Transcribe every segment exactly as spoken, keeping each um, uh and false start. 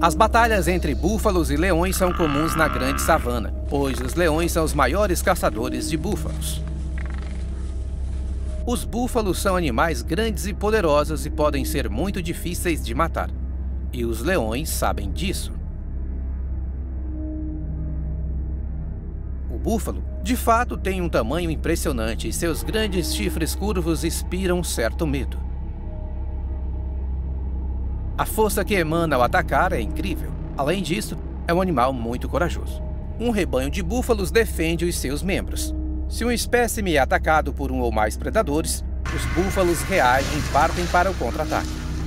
As batalhas entre búfalos e leões são comuns na grande savana, pois os leões são os maiores caçadores de búfalos. Os búfalos são animais grandes e poderosos e podem ser muito difíceis de matar. E os leões sabem disso. O búfalo, de fato, tem um tamanho impressionante e seus grandes chifres curvos inspiram certo medo. A força que emana ao atacar é incrível. Além disso, é um animal muito corajoso. Um rebanho de búfalos defende os seus membros. Se um espécime é atacado por um ou mais predadores, os búfalos reagem e partem para o contra-ataque.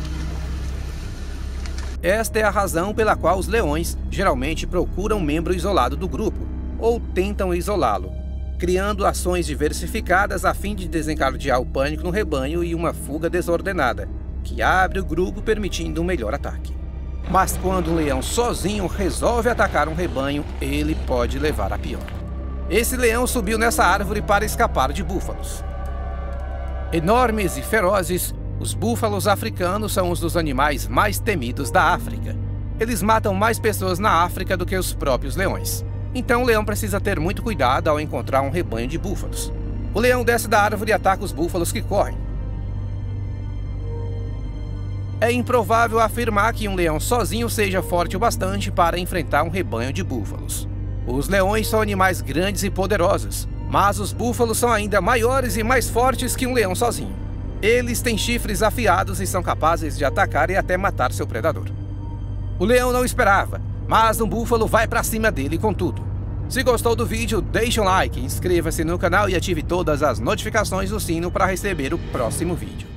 Esta é a razão pela qual os leões geralmente procuram um membro isolado do grupo, ou tentam isolá-lo, criando ações diversificadas a fim de desencadear o pânico no rebanho e uma fuga desordenada, que abre o grupo permitindo um melhor ataque. Mas quando um leão sozinho resolve atacar um rebanho, ele pode levar a pior. Esse leão subiu nessa árvore para escapar de búfalos. Enormes e ferozes, os búfalos africanos são um dos animais mais temidos da África. Eles matam mais pessoas na África do que os próprios leões. Então o leão precisa ter muito cuidado ao encontrar um rebanho de búfalos. O leão desce da árvore e ataca os búfalos que correm. É improvável afirmar que um leão sozinho seja forte o bastante para enfrentar um rebanho de búfalos. Os leões são animais grandes e poderosos, mas os búfalos são ainda maiores e mais fortes que um leão sozinho. Eles têm chifres afiados e são capazes de atacar e até matar seu predador. O leão não esperava, mas um búfalo vai para cima dele com tudo. Se gostou do vídeo, deixe um like, inscreva-se no canal e ative todas as notificações do sino para receber o próximo vídeo.